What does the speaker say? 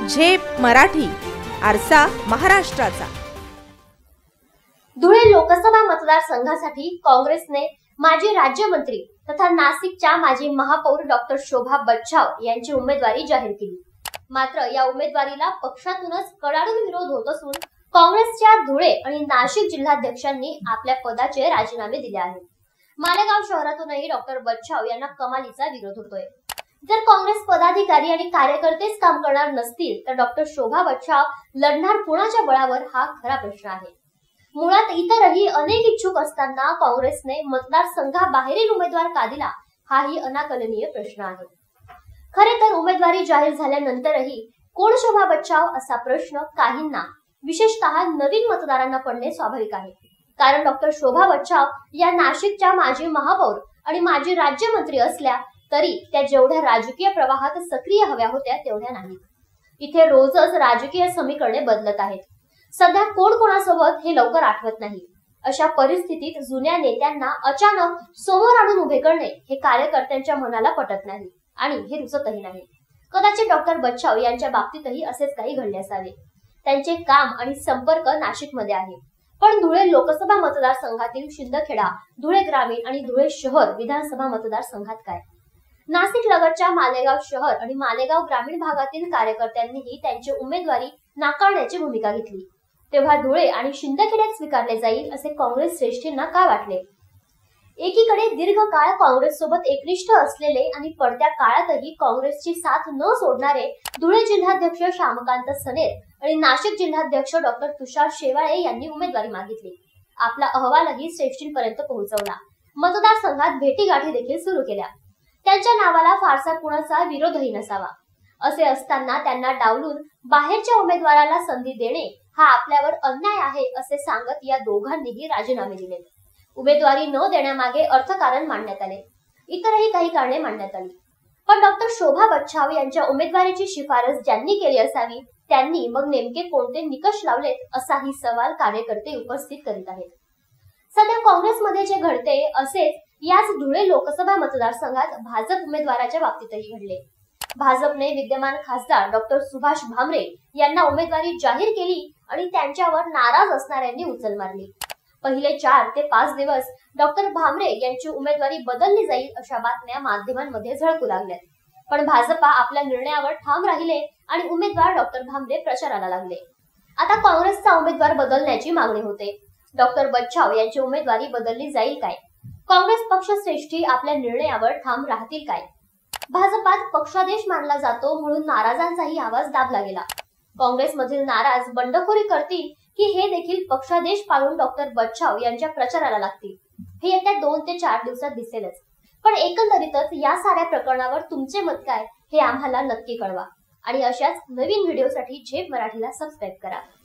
झेप मराठी, आरसा महाराष्ट्राचा। धुळे लोकसभा मतदारसंघासाठी काँग्रेसने माजी राज्यमंत्री तथा नाशिकच्या माजी महापौर डॉक्टर शोभा बच्छाव यांची उमेदवारी जाहीर केली। मात्र या उमेदवारीला पक्षातूनच कडाडून विरोध होत असून काँग्रेसच्या धुळे आणि नाशिक जिल्हाध्यक्षांनी आपल्या पदाचे राजीनामे दिले आहेत। मालेगाव शहरातूनही डॉक्टर बच्छाव यांना कमालीचा विरोध होतोय। जर काँग्रेस पदाधिकारी आणि कार्यकर्तेच काम करणार नसतील तर डॉक्टर शोभा बच्छाव लढणार कुणाच्या बळावर, हा खरा प्रश्न आहे। मुळात इतरही अनेक इच्छुक असताना काँग्रेसने मतदारसंघाबाहेरील उमेदवार का दिला, हाही अनाकलनीय प्रश्न आहे। खरे तर उमेदवारी जाहीर झाल्यानंतरही कोण शोभा बच्छाव असा प्रश्न काहींना, विशेषतः नवीन मतदारांना पडणे स्वाभाविक आहे। कारण डॉक्टर शोभा बच्छाव या नाशिकच्या माजी महापौर आणि माजी राज्यमंत्री असल्या तरी त्या जेवढ्या राजकीय प्रवाहात सक्रिय हव्या होत्या तेवढ्या नाहीत। इथे रोजच राजकीय समीकरणे बदलत आहेत। सध्या कोण कोणासोबत हे लवकर आठवत नाही। अशा परिस्थितीत जुन्या नेत्यांना अचानक समोर आणून उभे करणे हे कार्यकर्त्यांच्या मनाला पटत नाही आणि हे रुचतही नाही। कदाचित डॉक्टर बच्छाव यांच्या बाबतीतही असेच काही घडले असावे। त्यांचे काम आणि संपर्क नाशिकमध्ये आहे, पण धुळे लोकसभा मतदारसंघातील शिंदखेडा, धुळे ग्रामीण आणि धुळे शहर विधानसभा मतदारसंघात काय? नाशिक लगतच्या मालेगाव शहर आणि मालेगाव ग्रामीण भागातील कार्यकर्त्यांनीही त्यांची उमेदवारी नाकारण्याची भूमिका घेतली। तेव्हा धुळे आणि शिंदखेड्यात स्वीकारले जाईल असे काँग्रेस श्रेष्ठींना का वाटले? एकीकडे दीर्घकाळ काँग्रेस सोबत एकनिष्ठ असलेले आणि पडत्या काळातही काँग्रेसची साथ न सोडणारे धुळे जिल्हाध्यक्ष श्यामकांत सनेर आणि नाशिक जिल्हाध्यक्ष डॉक्टर तुषार शेवाळे यांनी उमेदवारी मागितली। आपला अहवालही श्रेष्ठींपर्यंत पोहोचवला। मतदारसंघात भेटीगाठी देखील सुरू केल्या। त्यांच्या नावाला फारसा कुणाचा विरोधही नसावा। असे असताना त्यांना डावलून बाहेरच्या उमेदवाराला संधी देणे हा आपल्यावर अन्याय आहे असे सांगत या दोघांनीही राजीनामे दिले। उमेदवारी न देण्यामागे अर्थकारण मांडण्यात आले। इतरही काही कारणे मांडण्यात आली। पण डॉक्टर शोभा बच्छाव यांच्या उमेदवारीची शिफारस ज्यांनी केली असावी त्यांनी मग नेमके कोणते निकष लावलेत असाही सवाल कार्यकर्ते उपस्थित करीत आहेत। सध्या काँग्रेसमध्ये जे घडते असेच याच धुळे लोकसभा मतदारसंघात भाजप उमेदवाराच्या बाबतीतही घडले। भाजपने विद्यमान खासदार डॉक्टर सुभाष भामरे यांना उमेदवारी जाहीर केली आणि त्यांच्यावर नाराज असणाऱ्यांनी उचल मारली। पहिले 4 ते 5 दिवस डॉक्टर भामरे यांची उमेदवारी बदलली जाईल अशा बातम्या माध्यमांमध्ये झळकू लागल्या। पण भाजपा आपल्या निर्णयावर ठाम राहिले आणि उमेदवार डॉक्टर भामरे प्रचाराला लागले। आता काँग्रेसचा उमेदवार बदलण्याची मागणी होते। डॉक्टर बच्छाव यांची उमेदवारी बदलली जाईल काय? काँग्रेस पक्षश्रेष्ठी आपल्या निर्णयावर ठाम राहतील काय? भाजपात पक्षादेश मानला जातो म्हणून नाराजांचाही आवाज दाबला गेला। काँग्रेसमधील नाराज बंडखोरी करतील की हे देखील पक्षादेश पाळून डॉक्टर बच्छाव यांच्या प्रचाराला लागतील, हे येत्या 2 ते 4 दिवसात दिसेलच। पण एकंदरीतच या साऱ्या प्रकरणावर तुमचे मत काय हे आम्हाला नक्की कळवा आणि अशाच नवीन व्हिडिओसाठी झेप मराठीला सबस्क्राईब करा।